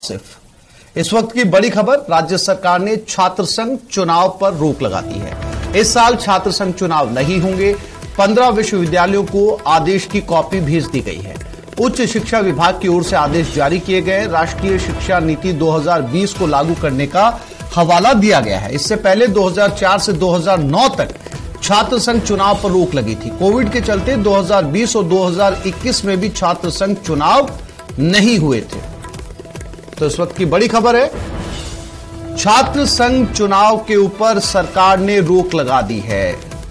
सिर्फ इस वक्त की बड़ी खबर, राज्य सरकार ने छात्र संघ चुनाव पर रोक लगा दी है। इस साल छात्र संघ चुनाव नहीं होंगे। 15 विश्वविद्यालयों को आदेश की कॉपी भेज दी गई है। उच्च शिक्षा विभाग की ओर से आदेश जारी किए गए। राष्ट्रीय शिक्षा नीति 2020 को लागू करने का हवाला दिया गया है। इससे पहले 2004 से 2009 तक छात्र संघ चुनाव पर रोक लगी थी। कोविड के चलते 2020 और 2021 में भी छात्र संघ चुनाव नहीं हुए थे। तो इस वक्त की बड़ी खबर है, छात्र संघ चुनाव के ऊपर सरकार ने रोक लगा दी है।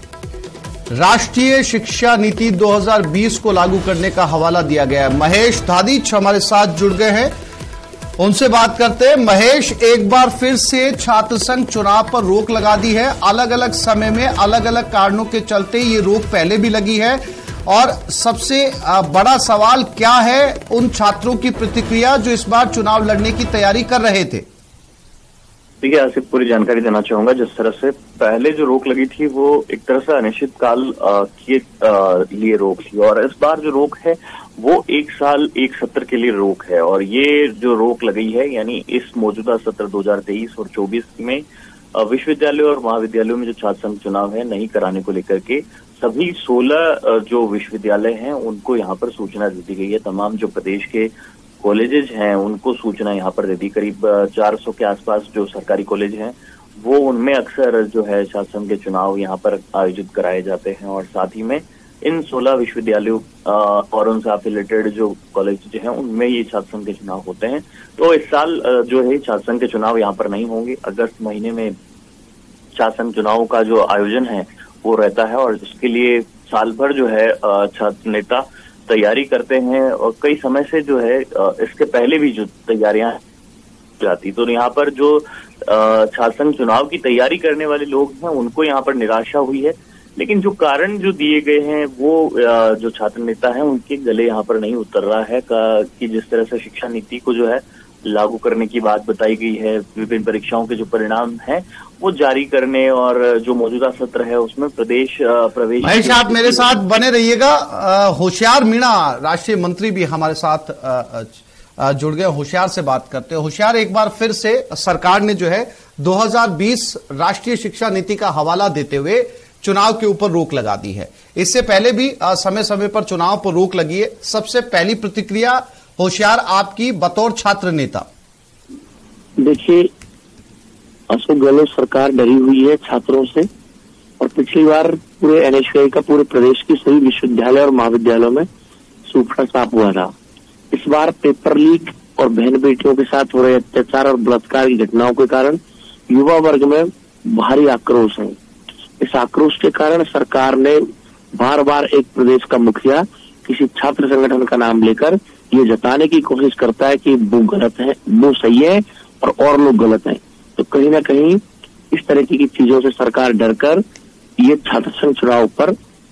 राष्ट्रीय शिक्षा नीति 2020 को लागू करने का हवाला दिया गया है। महेश धादीच हमारे साथ जुड़ गए हैं, उनसे बात करते हैं। महेश, एक बार फिर से छात्र संघ चुनाव पर रोक लगा दी है। अलग अलग समय में अलग अलग कारणों के चलते ये रोक पहले भी लगी है, और सबसे बड़ा सवाल क्या है उन छात्रों की प्रतिक्रिया जो इस बार चुनाव लड़ने की तैयारी कर रहे थे? देखिए, आपसे पूरी जानकारी देना चाहूंगा। जिस तरह से पहले जो रोक लगी थी वो एक तरह से अनिश्चित काल के लिए रोक थी, और इस बार जो रोक है वो 1 साल 1 सत्र के लिए रोक है। और ये जो रोक लगी है, यानी इस मौजूदा सत्र 2023 और 24 में विश्वविद्यालयों और महाविद्यालयों में जो छात्र संघ चुनाव है नहीं कराने को लेकर के सभी 16 जो विश्वविद्यालय हैं उनको यहाँ पर सूचना दे दी गई है। तमाम जो प्रदेश के कॉलेजेस हैं उनको सूचना यहाँ पर दे दी। करीब 400 के आसपास जो सरकारी कॉलेज हैं वो उनमें अक्सर जो है छात्र संघ के चुनाव यहाँ पर आयोजित कराए जाते हैं, और साथ ही में इन 16 विश्वविद्यालयों और उनसे एफिलिएटेड जो कॉलेज हैं उनमें ये छात्र संघ के चुनाव होते हैं। तो इस साल जो है छात्र संघ के चुनाव यहाँ पर नहीं होंगे। अगस्त महीने में छात्र संघ चुनाव का जो आयोजन है वो रहता है, और इसके लिए साल भर जो है छात्र नेता तैयारी करते हैं, और कई समय से जो है इसके पहले भी जो तैयारियां जाती। तो यहाँ पर जो छात्र संघ चुनाव की तैयारी करने वाले लोग हैं उनको यहाँ पर निराशा हुई है, लेकिन जो कारण जो दिए गए हैं वो जो छात्र नेता हैं उनके गले यहाँ पर नहीं उतर रहा है कि जिस तरह से शिक्षा नीति को जो है लागू करने की बात बताई गई है, विभिन्न परीक्षाओं के जो परिणाम हैं वो जारी करने, और जो मौजूदा सत्र है उसमें प्रवेश। महेश, आप मेरे साथ बने रहिएगा। होशियार मीणा राष्ट्रीय मंत्री भी हमारे साथ जुड़ गए। होशियार से बात करते हैं। होशियार, एक बार फिर से सरकार ने जो है 2020 राष्ट्रीय शिक्षा नीति का हवाला देते हुए चुनाव के ऊपर रोक लगा दी है। इससे पहले भी समय समय पर चुनाव पर रोक लगी है। सबसे पहली प्रतिक्रिया होशियार आपकी बतौर छात्र नेता? देखिए, अशोक गहलोत सरकार डरी हुई है छात्रों से, और पिछली बार पूरे एनएसयूआई का पूरे प्रदेश की सभी विश्वविद्यालय और महाविद्यालयों में सूखा साफ हुआ था। इस बार पेपर लीक और बहन बेटियों के साथ हो रहे अत्याचार और बलात्कार की घटनाओं के कारण युवा वर्ग में भारी आक्रोश है। इस आक्रोश के कारण सरकार ने बार बार एक प्रदेश का मुखिया किसी छात्र संगठन का नाम लेकर ये जताने की कोशिश करता है कि वो गलत है, वो सही है और लोग गलत हैं। तो कहीं ना कहीं इस तरह की चीजों से सरकार डरकर ये छात्र संघ चुनाव पर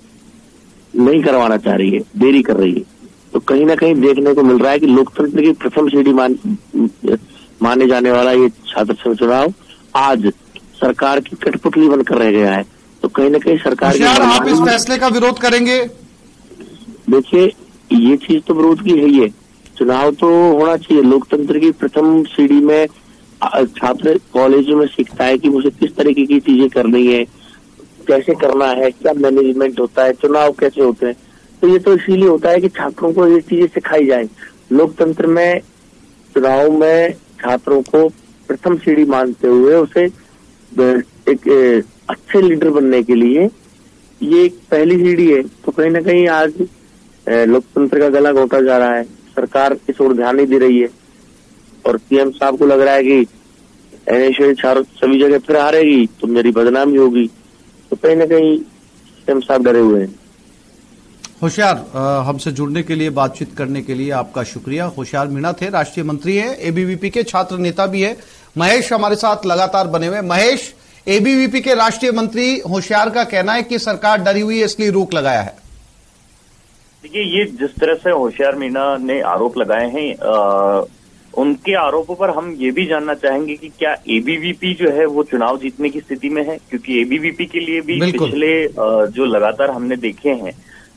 नहीं करवाना चाह रही है, देरी कर रही है। तो कहीं ना कहीं देखने को मिल रहा है कि लोकतंत्र की प्रथम सीढ़ी माने जाने वाला ये छात्र संघ चुनाव आज सरकार की कठपुतली बनकर रह गया है। तो कहीं ना कहीं सरकार आप इस फैसले का विरोध करेंगे? देखिए, ये चीज तो विरोध की है ही है। चुनाव तो होना चाहिए। लोकतंत्र की प्रथम सीढ़ी में छात्र कॉलेजों में सीखता है कि मुझे किस तरीके की चीजें करनी है, कैसे करना है, क्या मैनेजमेंट होता है, चुनाव कैसे होते हैं। तो ये तो इसीलिए होता है कि छात्रों को ये चीजें सिखाई जाए। लोकतंत्र में चुनाव में छात्रों को प्रथम सीढ़ी मानते हुए उसे एक अच्छे लीडर बनने के लिए ये एक पहली सीढ़ी है। तो कहीं ना कहीं आज लोकतंत्र का गला घोटा जा रहा है। सरकार इस ओर ध्यान नहीं दे रही है, और सीएम साहब को लग रहा है कि एनएसयूआई सभी जगह फिर हारेगी तो मेरी बदनामी होगी। तो कहीं ना कहीं सीएम साहब डरे हुए हैं। होशियार, हमसे जुड़ने के लिए, बातचीत करने के लिए आपका शुक्रिया। होशियार मीणा थे, राष्ट्रीय मंत्री है, एबीवीपी के छात्र नेता भी है। महेश हमारे साथ लगातार बने हुए। महेश, एबीवीपी के राष्ट्रीय मंत्री होशियार का कहना है कि सरकार डरी हुई है इसलिए रोक लगाया है। देखिए, ये जिस तरह से होशियार मीणा ने आरोप लगाए हैं, उनके आरोपों पर हम ये भी जानना चाहेंगे कि क्या एबीवीपी जो है वो चुनाव जीतने की स्थिति में है, क्योंकि एबीवीपी के लिए भी पिछले जो लगातार हमने देखे हैं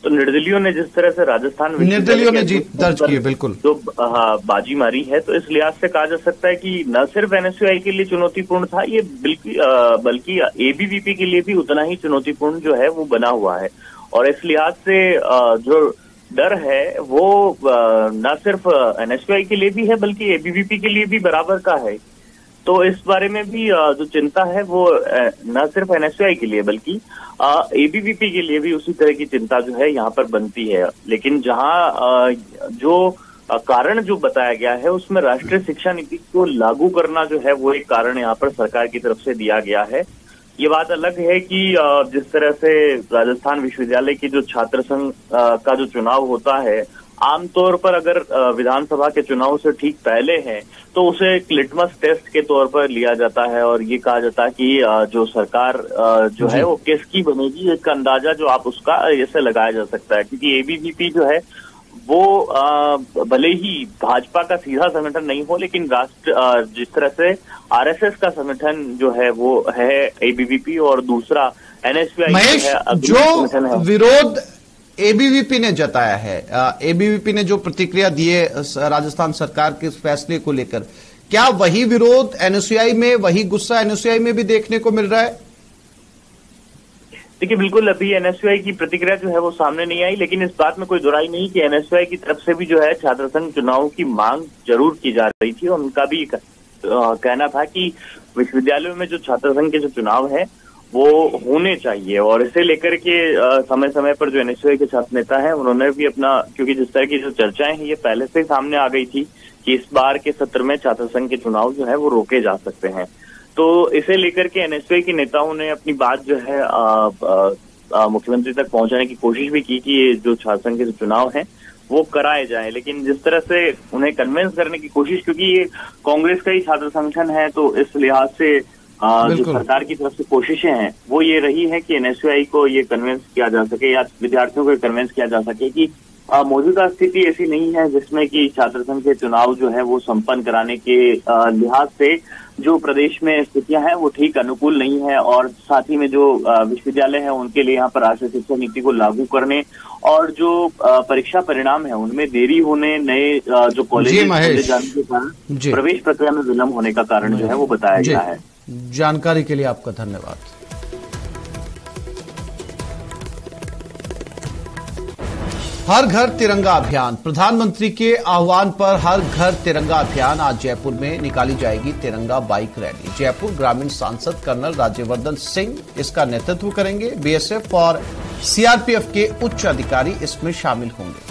तो निर्दलियों ने जिस तरह से राजस्थान निर्दलियों ने जीत दर्ज की है, बिल्कुल जो बाजी मारी है, तो इस लिहाज से कहा जा सकता है कि न सिर्फ एनएसयूआई के लिए चुनौतीपूर्ण था ये, बल्कि एबीवीपी के लिए भी उतना ही चुनौतीपूर्ण जो है वो बना हुआ है। और इस लिहाज से जो डर है वो न सिर्फ एनएसयूआई के लिए भी है बल्कि एबीवीपी के लिए भी बराबर का है। तो इस बारे में भी जो चिंता है वो न सिर्फ एनएसयूआई के लिए बल्कि एबीवीपी के लिए भी उसी तरह की चिंता जो है यहाँ पर बनती है। लेकिन जहाँ जो कारण जो बताया गया है उसमें राष्ट्रीय शिक्षा नीति को लागू करना जो है वो एक कारण यहाँ पर सरकार की तरफ से दिया गया है। ये बात अलग है कि जिस तरह से राजस्थान विश्वविद्यालय की जो छात्र संघ का जो चुनाव होता है, आमतौर पर अगर विधानसभा के चुनाव से ठीक पहले है तो उसे एक लिटमस टेस्ट के तौर पर लिया जाता है और ये कहा जाता है कि जो सरकार जो है वो किसकी बनेगी, एक अंदाजा जो आप उसका ऐसे लगाया जा सकता है। क्योंकि एबीवीपी जो है वो भले ही भाजपा का सीधा संगठन नहीं हो, लेकिन राष्ट्र जिस तरह से आरएसएस का संगठन जो है वो है एबीवीपी, और दूसरा एनएसयूआई महेश जो विरोध एबीवीपी ने जताया है, एबीवीपी ने जो प्रतिक्रिया दी है राजस्थान सरकार के इस फैसले को लेकर, क्या वही विरोध एनएसयूआई में, वही गुस्सा एनएसयूआई में भी देखने को मिल रहा है? देखिए, बिल्कुल अभी एनएसयूआई की प्रतिक्रिया जो है वो सामने नहीं आई, लेकिन इस बात में कोई दुराई नहीं कि एनएसयूआई की तरफ से भी जो है छात्र संघ चुनाव की मांग जरूर की जा रही थी। और उनका भी कहना था कि विश्वविद्यालयों में जो छात्र संघ के जो चुनाव है वो होने चाहिए, और इसे लेकर के समय समय पर जो एनएसयूआई के छात्र नेता हैं उन्होंने भी अपना, क्योंकि जिस तरह की जो चर्चाएं हैं ये पहले से ही सामने आ गई थी कि इस बार के सत्र में छात्र संघ के चुनाव जो है वो रोके जा सकते हैं, तो इसे लेकर के एनएसयूआई के नेताओं ने अपनी बात जो है मुख्यमंत्री तक पहुंचाने की कोशिश भी की कि ये जो छात्र संघ के चुनाव हैं वो कराए जाएं। लेकिन जिस तरह से उन्हें कन्विंस करने की कोशिश, क्योंकि ये कांग्रेस का ही छात्र संगठन है, तो इस लिहाज से जो सरकार की तरफ से कोशिशें हैं वो ये रही है कि एनएसयूआई को ये कन्विंस किया जा सके या विद्यार्थियों को कन्विंस किया जा सके कि मौजूदा स्थिति ऐसी नहीं है जिसमें कि छात्र संघ के चुनाव जो है वो संपन्न कराने के लिहाज से जो प्रदेश में स्थितियां हैं वो ठीक अनुकूल नहीं है, और साथ ही में जो विश्वविद्यालय है उनके लिए यहाँ पर राष्ट्रीय शिक्षा नीति को लागू करने और जो परीक्षा परिणाम है उनमें देरी होने, नए जो कॉलेज खोले जाने के कारण प्रवेश प्रक्रिया में विलंब होने का कारण जो है वो बताया गया है। जानकारी के लिए आपका धन्यवाद। हर घर तिरंगा अभियान, प्रधानमंत्री के आह्वान पर हर घर तिरंगा अभियान आज जयपुर में निकाली जाएगी तिरंगा बाइक रैली। जयपुर ग्रामीण सांसद कर्नल राज्यवर्धन सिंह इसका नेतृत्व करेंगे। बीएसएफ और सीआरपीएफ के उच्च अधिकारी इसमें शामिल होंगे।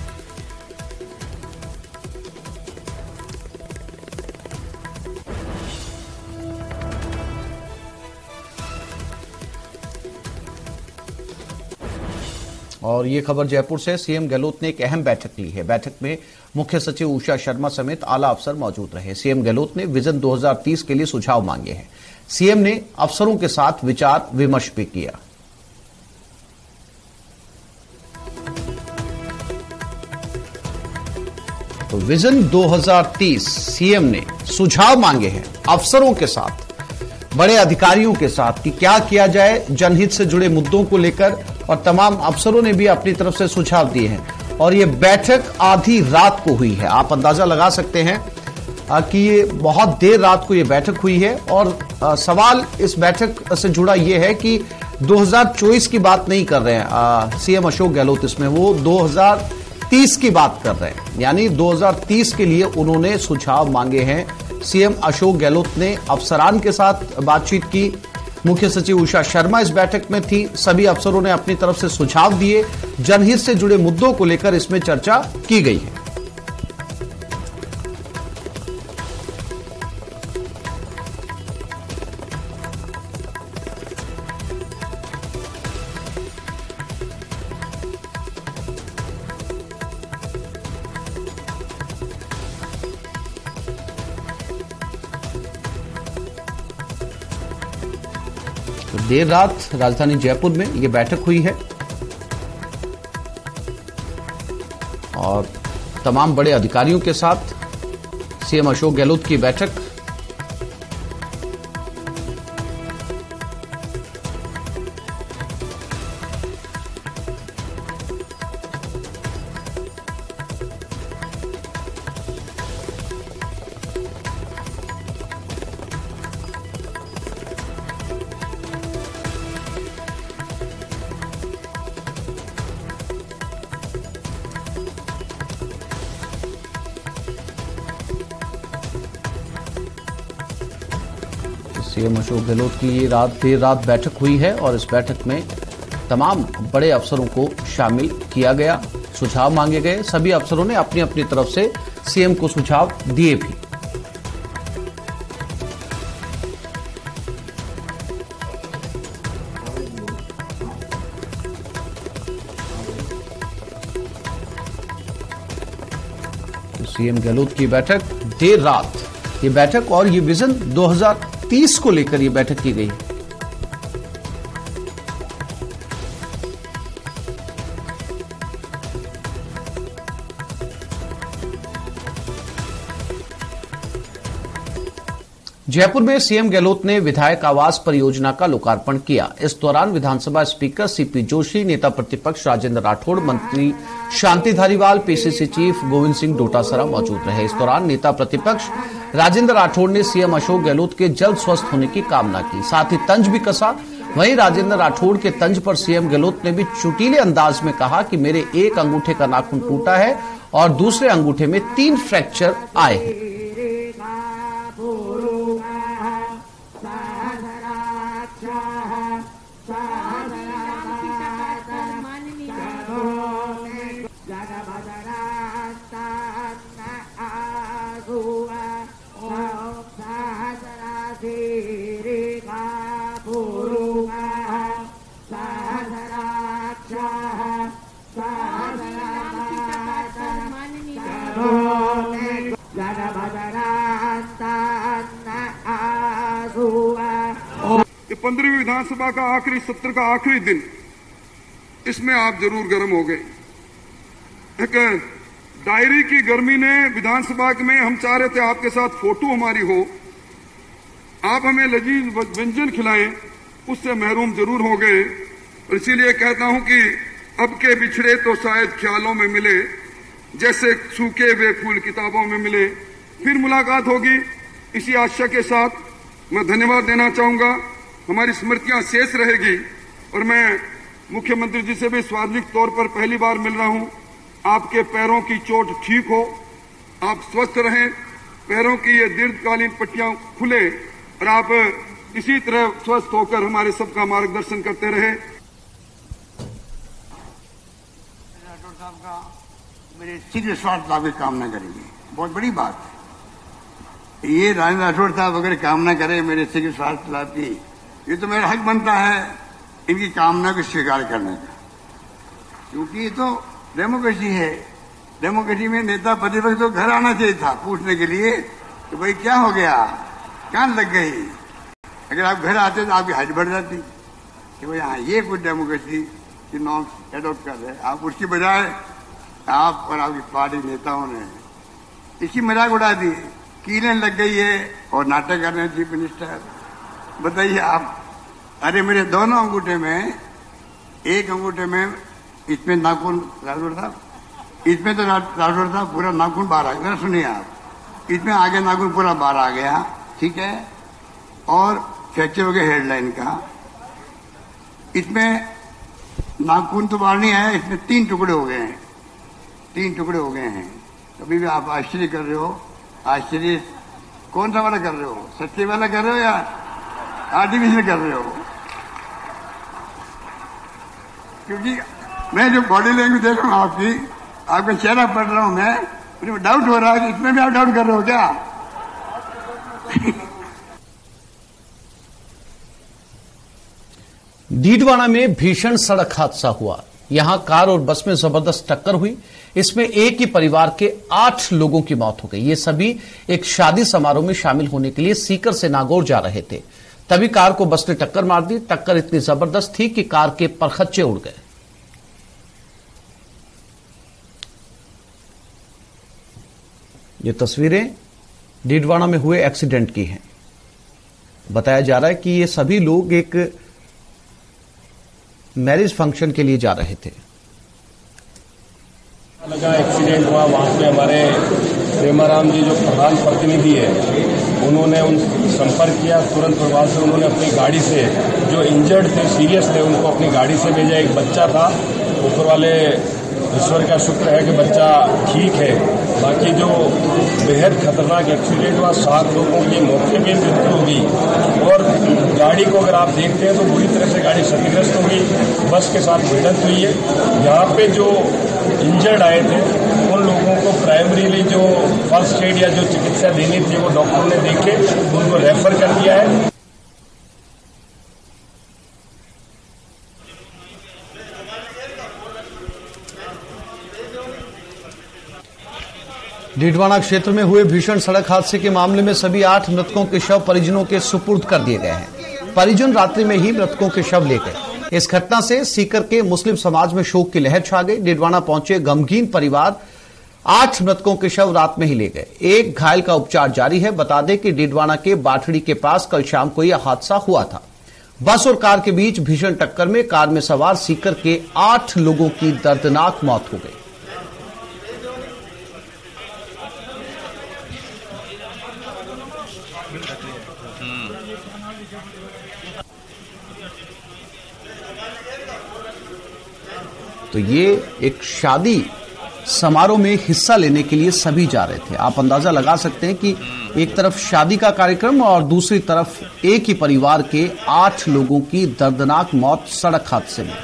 और ये खबर जयपुर से, सीएम गहलोत ने एक अहम बैठक ली है। बैठक में मुख्य सचिव उषा शर्मा समेत आला अफसर मौजूद रहे। सीएम गहलोत ने विजन 2030 के लिए सुझाव मांगे हैं। सीएम ने अफसरों के साथ विचार विमर्श भी किया। तो विजन 2030 सीएम ने सुझाव मांगे हैं अफसरों के साथ, बड़े अधिकारियों के साथ कि क्या किया जाए जनहित से जुड़े मुद्दों को लेकर, और तमाम अफसरों ने भी अपनी तरफ से सुझाव दिए हैं। और ये बैठक आधी रात को हुई है। आप अंदाजा लगा सकते हैं कि ये बहुत देर रात को ये बैठक हुई है। और सवाल इस बैठक से जुड़ा ये है कि 2024 की बात नहीं कर रहे हैं सीएम अशोक गहलोत, इसमें वो 2030 की बात कर रहे हैं। यानी 2030 के लिए उन्होंने सुझाव मांगे हैं। सीएम अशोक गहलोत ने अफसरान के साथ बातचीत की। मुख्य सचिव उषा शर्मा इस बैठक में थी। सभी अफसरों ने अपनी तरफ से सुझाव दिए। जनहित से जुड़े मुद्दों को लेकर इसमें चर्चा की गई है। देर रात राजधानी जयपुर में यह बैठक हुई है और तमाम बड़े अधिकारियों के साथ सीएम अशोक गहलोत की बैठक। सीएम अशोक गहलोत की ये देर रात बैठक हुई है और इस बैठक में तमाम बड़े अफसरों को शामिल किया गया, सुझाव मांगे गए। सभी अफसरों ने अपनी अपनी तरफ से सीएम को सुझाव दिए भी। सीएम गहलोत की बैठक देर रात, ये बैठक और ये विजन 2030 को लेकर ये बैठक की गई है। जयपुर में सीएम गहलोत ने विधायक आवास परियोजना का लोकार्पण किया। इस दौरान विधानसभा स्पीकर सीपी जोशी, नेता प्रतिपक्ष राजेंद्र राठौड़, मंत्री शांति धारीवाल, पीसीसी चीफ गोविंद सिंह डोटासरा मौजूद रहे। इस दौरान नेता प्रतिपक्ष राजेंद्र राठौड़ ने सीएम अशोक गहलोत के जल्द स्वस्थ होने की कामना की, साथ ही तंज भी कसा। वहीं राजेंद्र राठौड़ के तंज पर सीएम गहलोत ने भी चुटीले अंदाज में कहा कि मेरे एक अंगूठे का नाखून टूटा है और दूसरे अंगूठे में 3 फ्रैक्चर आए हैं। ये 15वीं विधानसभा का आखिरी सत्र का आखिरी दिन, इसमें आप जरूर गर्म हो गए। एक डायरी की गर्मी ने विधानसभा में, हम चाह रहे थे आपके साथ फोटो हमारी हो, आप हमें लजीज व्यंजन खिलाएं, उससे महरूम जरूर हो गए। और इसीलिए कहता हूं कि अब के बिछड़े तो शायद ख्यालों में मिले, जैसे सूखे हुए फूल किताबों में मिले। फिर मुलाकात होगी, इसी आशा के साथ मैं धन्यवाद देना चाहूंगा। हमारी स्मृतियां शेष रहेगी और मैं मुख्यमंत्री जी से भी सार्वजनिक तौर पर पहली बार मिल रहा हूं। आपके पैरों की चोट ठीक हो, आप स्वस्थ रहें, पैरों की ये दीर्घकालीन पट्टियां खुले और आप इसी तरह स्वस्थ होकर हमारे सबका मार्गदर्शन करते रहे। राठौड़ साहब का मेरे शीघ्र स्वास्थ्य लाभ की कामना करेंगे, बहुत बड़ी बात है ये। राजेंद्र राठौड़ साहब अगर कामना करें मेरे शीघ्र स्वास्थ्य लाभ की, ये तो मेरा हक बनता है इनकी कामना को स्वीकार करने का, क्योंकि ये तो डेमोक्रेसी है। डेमोक्रेसी में नेता प्रतिपक्ष तो घर आना चाहिए था पूछने के लिए कि भाई क्या हो गया, कान लग गई। अगर आप घर आते तो आपकी हाइट बढ़ जाती कि भाई हाँ ये कुछ डेमोक्रेसी की नॉर्म्स एडॉप्ट कर रहे हैं। आप उसकी बजाय आप और आपकी पार्टी नेताओं ने इसकी मजाक उड़ा दी, कीलें लग गई है और नाटक कर रहे हैं चीफ मिनिस्टर। बताइए आप, अरे मेरे दोनों अंगूठे में, एक अंगूठे में इसमें नाखून राठौड़ साहब, इसमें तो राठौड़ साहब पूरा नाखून बाहर आ गया। सुनिए आप, इसमें आगे नाखून पूरा बाहर आ गया, ठीक है, और फ्रैक्चर हो गया हेडलाइन का। इसमें नाखून तो बाहर नहीं आया, इसमें 3 टुकड़े हो गए हैं, 3 टुकड़े हो गए हैं। कभी भी आप आश्चर्य कर रहे हो, आश्चर्य कौन सा वाला कर रहे हो, सच्चे वाला कर रहे हो या आर्टिफिशियल कर रहे हो? क्योंकि मैं जो बॉडी लैंग्वेज देख रहा हूं आपकी, आपका चेहरा पढ़ रहा हूं मैं, मुझे डाउट हो रहा है कि इसमें भी आप डाउट कर रहे हो क्या? डीडवाना में भीषण सड़क हादसा हुआ। यहां कार और बस में जबरदस्त टक्कर हुई। इसमें एक ही परिवार के 8 लोगों की मौत हो गई। ये सभी एक शादी समारोह में शामिल होने के लिए सीकर से नागौर जा रहे थे, तभी कार को बस ने टक्कर मार दी। टक्कर इतनी जबरदस्त थी कि कार के परखच्चे उड़ गए। ये तस्वीरें डीडवाना में हुए एक्सीडेंट की हैं। बताया जा रहा है कि ये सभी लोग एक मैरिज फंक्शन के लिए जा रहे थे। लगा एक्सीडेंट हुआ, वहां पे हमारे प्रेमाराम जी जो प्रधान प्रतिनिधि है, उन्होंने उन संपर्क किया। तुरंत प्रभाव से उन्होंने अपनी गाड़ी से, जो इंजर्ड थे, सीरियस थे, उनको अपनी गाड़ी से भेजा। एक बच्चा था, ऊपर वाले ईश्वर का शुक्र है कि बच्चा ठीक है, बाकी जो बेहद खतरनाक एक्सीडेंट हुआ, 7 लोगों की मौके पे मृत्यु होगी और गाड़ी को अगर आप देखते हैं तो बुरी तरह से गाड़ी क्षतिग्रस्त होगी, बस के साथ भिड़ंत हुई है। यहाँ पे जो इंजर्ड आए थे उन लोगों को प्राइमरीली जो फर्स्ट एड या जो चिकित्सा देनी थी वो डॉक्टर ने देके उनको रेफर कर दिया है। डीडवाना क्षेत्र में हुए भीषण सड़क हादसे के मामले में सभी 8 मृतकों के शव परिजनों के सुपुर्द कर दिए गए हैं। परिजन रात्रि में ही मृतकों के शव ले गए। इस घटना से सीकर के मुस्लिम समाज में शोक की लहर छा गई। डीडवाना पहुंचे गमगीन परिवार 8 मृतकों के शव रात में ही ले गए। एक घायल का उपचार जारी है। बता दें कि डीडवाना के बाठड़ी के पास कल शाम को यह हादसा हुआ था। बस और कार के बीच भीषण टक्कर में कार में सवार सीकर के 8 लोगों की दर्दनाक मौत हो गई। तो ये एक शादी समारोह में हिस्सा लेने के लिए सभी जा रहे थे। आप अंदाजा लगा सकते हैं कि एक तरफ शादी का कार्यक्रम और दूसरी तरफ एक ही परिवार के 8 लोगों की दर्दनाक मौत सड़क हादसे में।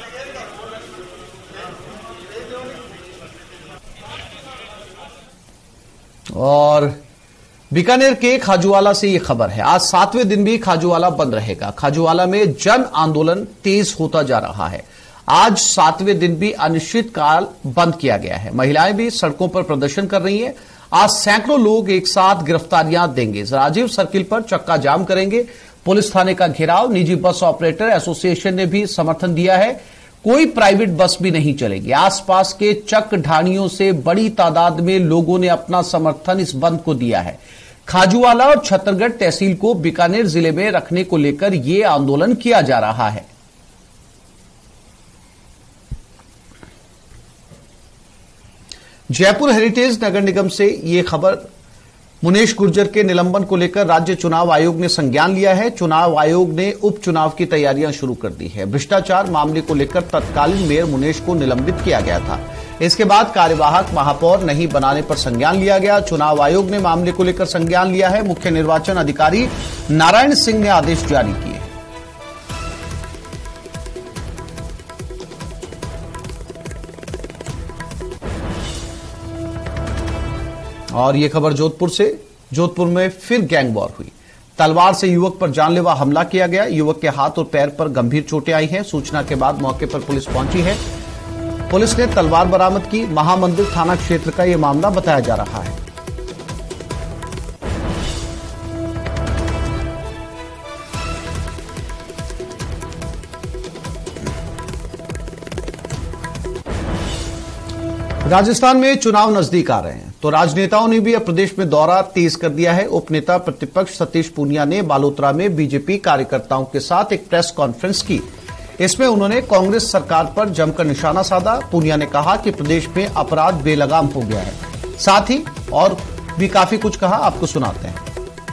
और बीकानेर के खाजूवाला से ये खबर है। आज 7वें दिन भी खाजूवाला बंद रहेगा। खाजूवाला में जन आंदोलन तेज होता जा रहा है। आज 7वें दिन भी अनिश्चितकाल बंद किया गया है। महिलाएं भी सड़कों पर प्रदर्शन कर रही हैं। आज सैकड़ों लोग एक साथ गिरफ्तारियां देंगे। राजीव सर्किल पर चक्का जाम करेंगे। पुलिस थाने का घेराव। निजी बस ऑपरेटर एसोसिएशन ने भी समर्थन दिया है। कोई प्राइवेट बस भी नहीं चलेगी। आसपास के चक ढाणियों से बड़ी तादाद में लोगों ने अपना समर्थन इस बंद को दिया है। खाजूवाला और छतरगढ़ तहसील को बीकानेर जिले में रखने को लेकर यह आंदोलन किया जा रहा है। जयपुर हेरिटेज नगर निगम से यह खबर। मुनेश गुर्जर के निलंबन को लेकर राज्य चुनाव आयोग ने संज्ञान लिया है। चुनाव आयोग ने उपचुनाव की तैयारियां शुरू कर दी है। भ्रष्टाचार मामले को लेकर तत्कालीन मेयर मुनेश को निलंबित किया गया था। इसके बाद कार्यवाहक महापौर नहीं बनाने पर संज्ञान लिया गया। चुनाव आयोग ने मामले को लेकर संज्ञान लिया है। मुख्य निर्वाचन अधिकारी नारायण सिंह ने आदेश जारी किए। और यह खबर जोधपुर से। जोधपुर में फिर गैंग वॉर हुई। तलवार से युवक पर जानलेवा हमला किया गया। युवक के हाथ और पैर पर गंभीर चोटें आई हैं। सूचना के बाद मौके पर पुलिस पहुंची है। पुलिस ने तलवार बरामद की। महामंदिर थाना क्षेत्र का यह मामला बताया जा रहा है। राजस्थान में चुनाव नजदीक आ रहे हैं तो राजनेताओं ने भी अब प्रदेश में दौरा तेज कर दिया है। उपनेता प्रतिपक्ष सतीश पूनिया ने बालोतरा में बीजेपी कार्यकर्ताओं के साथ एक प्रेस कॉन्फ्रेंस की। इसमें उन्होंने कांग्रेस सरकार पर जमकर निशाना साधा। पूनिया ने कहा कि प्रदेश में अपराध बेलगाम हो गया है। साथ ही और भी काफी कुछ कहा। आपको सुनाते हैं।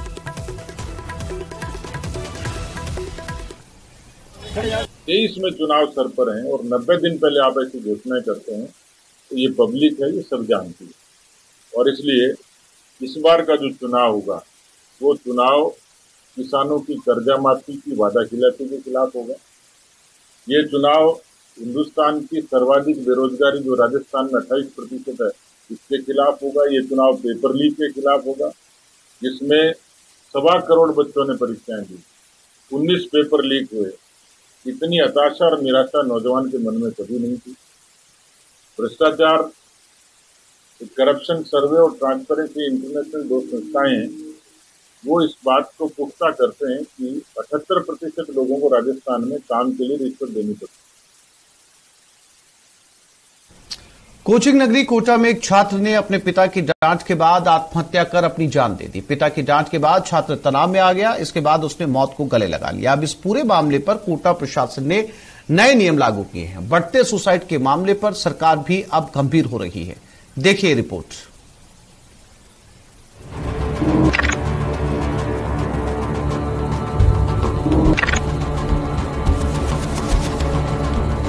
23 में चुनाव सर पर हैं और 90 दिन पहले आप ऐसी घोषणाएं करते हैं तो ये पब्लिक है, ये सब जानती है। और इसलिए इस बार का जो चुनाव होगा वो चुनाव किसानों की कर्जा माफी की वादा खिलाफी के खिलाफ होगा। ये चुनाव हिंदुस्तान की सर्वाधिक बेरोजगारी जो राजस्थान में 28% है इसके खिलाफ होगा। ये चुनाव पेपर लीक के खिलाफ होगा जिसमें 1.25 करोड़ बच्चों ने परीक्षाएं दी, 19 पेपर लीक हुए। इतनी हताशा और निराशा नौजवान के मन में कभी नहीं थी। भ्रष्टाचार, करप्शन सर्वे और ट्रांसपेरेंसी इंटरनेशनल 2 संस्थाएं हैं, वो इस बात को पुख्ता करते हैं कि 78% लोगों को राजस्थान में काम के लिए रिश्वत देनी पड़ती। कोचिंग नगरी कोटा में एक छात्र ने अपने पिता की डांट के बाद आत्महत्या कर अपनी जान दे दी। पिता की डांट के बाद छात्र तनाव में आ गया। इसके बाद उसने मौत को गले लगा लिया। अब इस पूरे मामले पर कोटा प्रशासन ने नए नियम लागू किए हैं। बढ़ते सुसाइड के मामले पर सरकार भी अब गंभीर हो रही है। देखिए रिपोर्ट।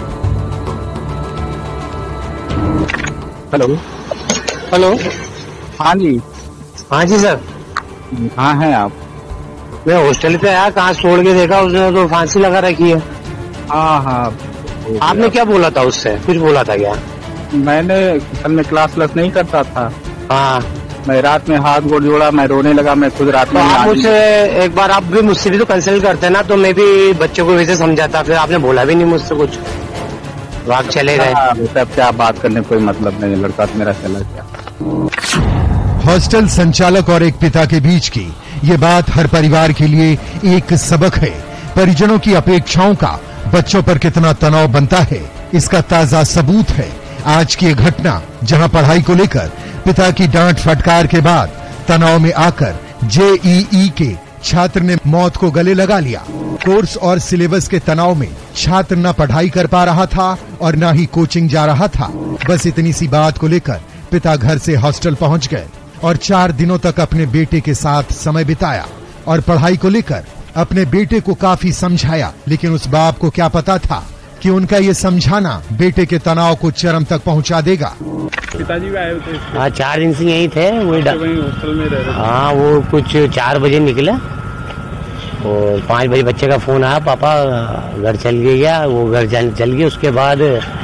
हेलो हेलो हाँ जी। हाँ जी सर। कहाँ हैं आप? मैं हॉस्टल पे आया, कहाँ छोड़ के देखा उसने तो फांसी लगा रखी है। हाँ हाँ। आपने क्या बोला था उससे? कुछ बोला था क्या? मैंने कल में क्लास नहीं करता था। हाँ। मैं रात में हाथ गोड़ जोड़ा, मैं रोने लगा, मैं खुद रात में। आप मुझसे एक बार आप भी मुझसे भी तो कंसल्ट करते ना, तो मैं भी बच्चों को वैसे समझाता, फिर आपने बोला भी नहीं मुझसे कुछ, तो आप चले गए। तब क्या बात करने कोई मतलब नहीं, लड़का तो मेरा चला गया। हॉस्टल संचालक और एक पिता के बीच की ये बात हर परिवार के लिए एक सबक है। परिजनों की अपेक्षाओं का बच्चों पर कितना तनाव बनता है, इसका ताजा सबूत है आज की ये घटना, जहां पढ़ाई को लेकर पिता की डांट फटकार के बाद तनाव में आकर जेईई के छात्र ने मौत को गले लगा लिया। कोर्स और सिलेबस के तनाव में छात्र न पढ़ाई कर पा रहा था और न ही कोचिंग जा रहा था। बस इतनी सी बात को लेकर पिता घर से हॉस्टल पहुंच गए और 4 दिनों तक अपने बेटे के साथ समय बिताया और पढ़ाई को लेकर अपने बेटे को काफी समझाया। लेकिन उस बाप को क्या पता था कि उनका ये समझाना बेटे के तनाव को चरम तक पहुंचा देगा। पिताजी भी आए थे? हाँ, 4 दिन से यही थे। वही हॉस्टल में रह रहे। हाँ, वो कुछ 4 बजे निकले और 5 बजे बच्चे का फोन आया, पापा घर चल गया। वो घर चल गया। उसके बाद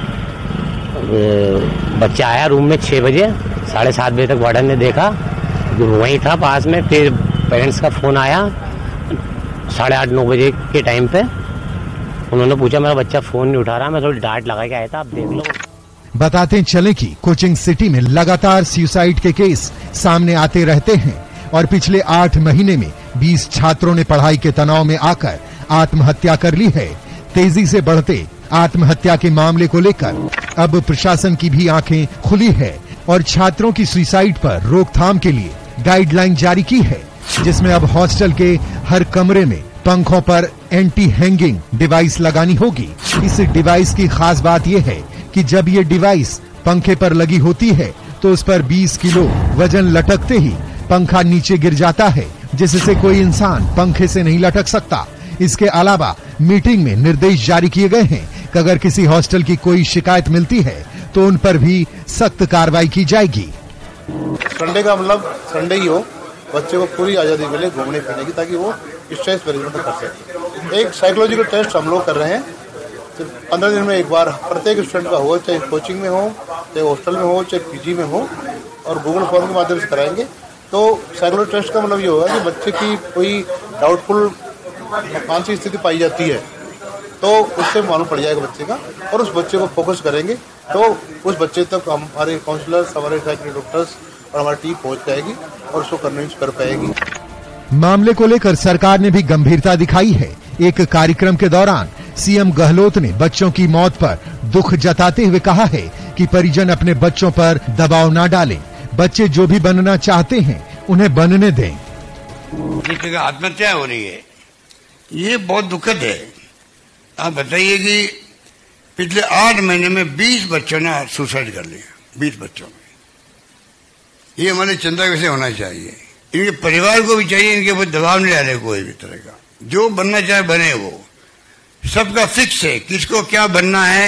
बच्चा आया रूम में 6 बजे, 7:30 बजे तक वार्डन ने देखा, वहीं था पास में। फिर पेरेंट्स का फोन आया 8:30-9 बजे के टाइम पे। उन्होंने पूछा मेरा बच्चा फोन नहीं उठा रहा, मैं थोड़ी डांट लगा के आया था, आप देख लो। बताते चले कि कोचिंग सिटी में लगातार सुसाइड के केस सामने आते रहते हैं और पिछले 8 महीने में 20 छात्रों ने पढ़ाई के तनाव में आकर आत्महत्या कर ली है। तेजी से बढ़ते आत्महत्या के मामले को लेकर अब प्रशासन की भी आंखें खुली है और छात्रों की सुसाइड पर रोकथाम के लिए गाइडलाइन जारी की है, जिसमें अब हॉस्टल के हर कमरे में पंखों पर एंटी हैंगिंग डिवाइस लगानी होगी। इस डिवाइस की खास बात यह है कि जब ये डिवाइस पंखे पर लगी होती है तो उस पर 20 किलो वजन लटकते ही पंखा नीचे गिर जाता है, जिससे कोई इंसान पंखे से नहीं लटक सकता। इसके अलावा मीटिंग में निर्देश जारी किए गए हैं कि अगर किसी हॉस्टल की कोई शिकायत मिलती है तो उन पर भी सख्त कार्रवाई की जाएगी। संडे का मतलब संडे ही हो, बच्चे को पूरी आजादी मिले घूमने फिरने की, ताकि वो स्ट्रेस मैनेजमेंट कर सके। एक साइकोलॉजिकल टेस्ट हम लोग कर रहे हैं, सिर्फ 15 दिन में एक बार प्रत्येक स्टूडेंट का हो, चाहे कोचिंग में हो, चाहे हॉस्टल में हो, चाहे पीजी में हो, और गूगल फॉर्म के माध्यम से कराएंगे। तो साइकोलॉजिकल टेस्ट का मतलब ये होगा कि बच्चे की कोई डाउटफुल मानसिक स्थिति पाई जाती है तो उससे मालूम पड़ जाएगा बच्चे का, और उस बच्चे को फोकस करेंगे तो उस बच्चे तक हमारे काउंसलर्स, हमारे साइकिल डॉक्टर्स और हमारी टीम पहुंच जाएगी और उसको कन्विंस कर पाएगी। मामले को लेकर सरकार ने भी गंभीरता दिखाई है। एक कार्यक्रम के दौरान सीएम गहलोत ने बच्चों की मौत पर दुख जताते हुए कहा है कि परिजन अपने बच्चों पर दबाव न डालें, बच्चे जो भी बनना चाहते हैं उन्हें बनने दें। जिस जगह आत्महत्या हो रही है ये बहुत दुखद है। आप बताइए कि पिछले 8 महीने में 20 बच्चों ने सुसाइड कर लिया, 20 बच्चों में। ये हमारे चिंता वैसे होना चाहिए। इनके परिवार को भी चाहिए इनके ऊपर दबाव नहीं डाले कोई भी तरह का। जो बनना चाहे बने, वो सबका फिक्स है। किसको क्या बनना है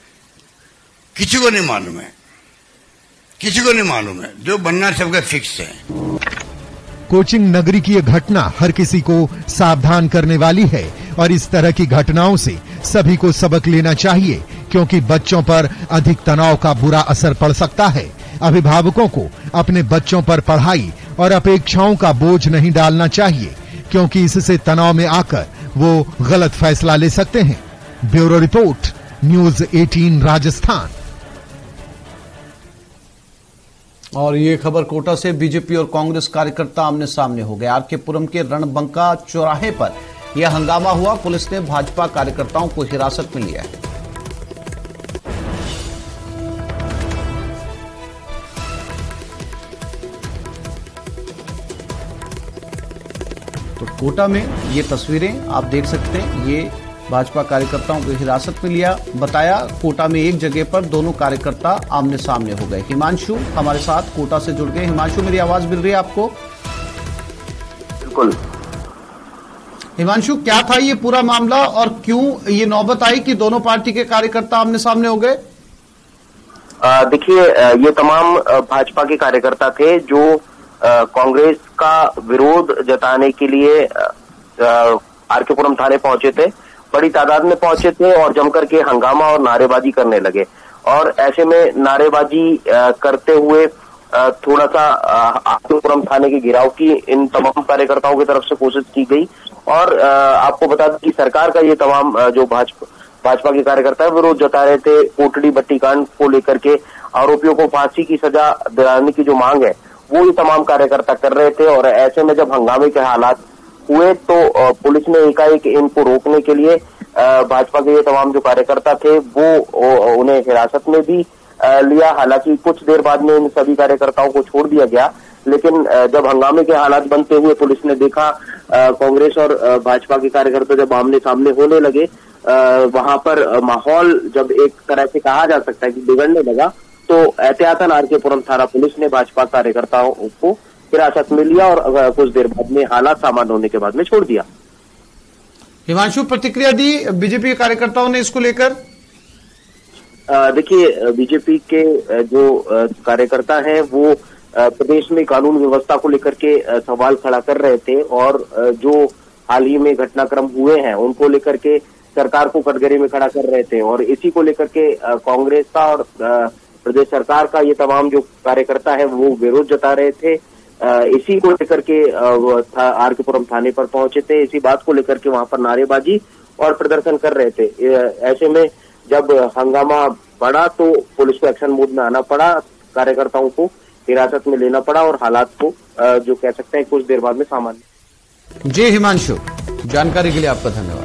किसी को नहीं मालूम है, किसी को नहीं मालूम है। जो बनना सबका फिक्स है। कोचिंग नगरी की यह घटना हर किसी को सावधान करने वाली है और इस तरह की घटनाओं से सभी को सबक लेना चाहिए, क्योंकि बच्चों पर अधिक तनाव का बुरा असर पड़ सकता है। अभिभावकों को अपने बच्चों पर पढ़ाई और अपेक्षाओं का बोझ नहीं डालना चाहिए, क्योंकि इससे तनाव में आकर वो गलत फैसला ले सकते हैं। Bureau report, news 18 Rajasthan. और ये खबर कोटा से। बीजेपी और कांग्रेस कार्यकर्ता आमने सामने हो गए। आरके पुरम के रणबंका चौराहे पर यह हंगामा हुआ। पुलिस ने भाजपा कार्यकर्ताओं को हिरासत में लिया है। तो कोटा में ये तस्वीरें आप देख सकते हैं। ये भाजपा कार्यकर्ताओं को हिरासत में लिया। बताया कोटा में एक जगह पर दोनों कार्यकर्ता आमने सामने हो गए। हिमांशु हमारे साथ कोटा से जुड़ गए। हिमांशु, मेरी आवाज मिल रही है आपको? बिल्कुल। हिमांशु, क्या था ये पूरा मामला और क्यों ये नौबत आई कि दोनों पार्टी के कार्यकर्ता आमने सामने हो गए? देखिए, ये तमाम भाजपा के कार्यकर्ता थे जो कांग्रेस का विरोध जताने के लिए आरकेपुरम थाने पहुंचे थे, बड़ी तादाद में पहुंचे थे और जमकर के हंगामा और नारेबाजी करने लगे। और ऐसे में नारेबाजी करते हुए थोड़ा सा आरकेपुरम थाने के घेराव की इन तमाम कार्यकर्ताओं की तरफ से कोशिश की गई। और आपको बता दें कि सरकार का ये तमाम जो भाजपा के कार्यकर्ता है विरोध जता रहे थे। कोटड़ी भट्टी कांड को लेकर के आरोपियों को फांसी की सजा दिलाने की जो मांग है वो ये तमाम कार्यकर्ता कर रहे थे। और ऐसे में जब हंगामे के हालात हुए तो पुलिस ने एकाएक इनको रोकने के लिए भाजपा के ये तमाम जो कार्यकर्ता थे वो उन्हें हिरासत में भी लिया। हालांकि कुछ देर बाद में इन सभी कार्यकर्ताओं को छोड़ दिया गया, लेकिन जब हंगामे के हालात बनते हुए पुलिस ने देखा कांग्रेस और भाजपा के कार्यकर्ता जब आमने सामने होने लगे, वहां पर माहौल जब एक तरह से कहा जा सकता है कि बिगड़ने लगा, तो एहतियातन आरकेपुरम थाना पुलिस ने भाजपा कार्यकर्ताओं को हिरासत में लिया और कुछ देर बाद में हालात सामान्य होने के बाद में छोड़ दिया। हिमांशु, प्रतिक्रिया दी बीजेपी कार्यकर्ताओं ने इसको लेकर? देखिए, बीजेपी के जो कार्यकर्ता हैं वो प्रदेश में कानून व्यवस्था को लेकर के सवाल खड़ा कर रहे थे और जो हाल ही में घटनाक्रम हुए हैं उनको लेकर के सरकार को कटघरे में खड़ा कर रहे थे। और इसी को लेकर के कांग्रेस का और प्रदेश सरकार का ये तमाम जो कार्यकर्ता है वो विरोध जता रहे थे। इसी को लेकर के आरकेपुरम थाने पर पहुंचे थे। इसी बात को लेकर के वहां पर नारेबाजी और प्रदर्शन कर रहे थे। ऐसे में जब हंगामा बढ़ा तो पुलिस को एक्शन मोड में आना पड़ा, कार्यकर्ताओं को हिरासत में लेना पड़ा और हालात को जो कह सकते हैं कुछ देर बाद में सामान्य। जी हिमांशु, जानकारी के लिए आपका धन्यवाद।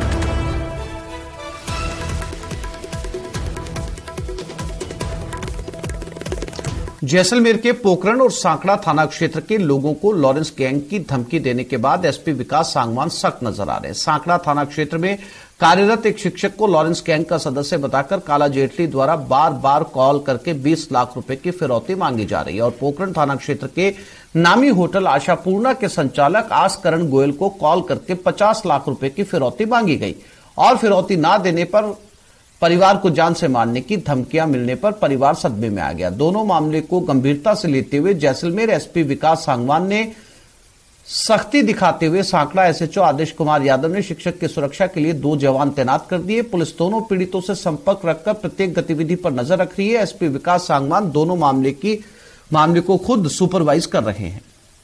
जैसलमेर के पोखरण और सांकड़ा थाना क्षेत्र के लोगों को लॉरेंस गैंग की धमकी देने के बाद एसपी विकास सांगवान सख्त नजर आ रहे हैं। सांकड़ा थाना क्षेत्र में कार्यरत एक शिक्षक को लॉरेंस गैंग का सदस्य बताकर काला जेटली द्वारा बार बार कॉल करके 20 लाख रुपए की फिरौती मांगी जा रही है। और पोखरण थाना क्षेत्र के नामी होटल आशापूर्णा के संचालक आसकरण गोयल को कॉल करके 50 लाख रुपए की फिरौती मांगी गई और फिरौती न देने पर परिवार को जान से मारने की धमकियां मिलने पर परिवार सदमे में आ गया। दोनों मामले को गंभीरता से लेते हुए जैसलमेर एसपी विकास सांगवान ने सख्ती दिखाते हुए सांकड़ा एसएचओ आदेश कुमार यादव ने शिक्षक की सुरक्षा के लिए 2 जवान तैनात कर दिए। पुलिस दोनों पीड़ितों से संपर्क रखकर प्रत्येक गतिविधि पर नजर रख रही है। एसपी विकास सांगवान दोनों मामले को खुद सुपरवाइज कर रहे हैं।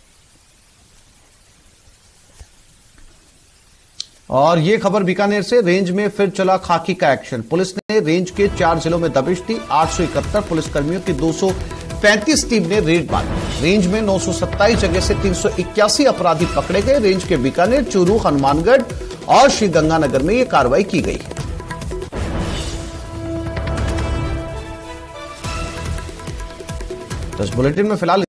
और ये खबर बीकानेर से, रेंज में फिर चला खाकी का एक्शन। पुलिस ने रेंज के 4 जिलों में दबिश दी। 871 पुलिसकर्मियों की 235 टीम ने रेड मारी। रेंज में 927 जगह से 381 अपराधी पकड़े गए। रेंज के बीकानेर, चूरू, हनुमानगढ़ और श्रीगंगानगर में यह कार्रवाई की गई है। तो इस बुलेटिन में फिलहाल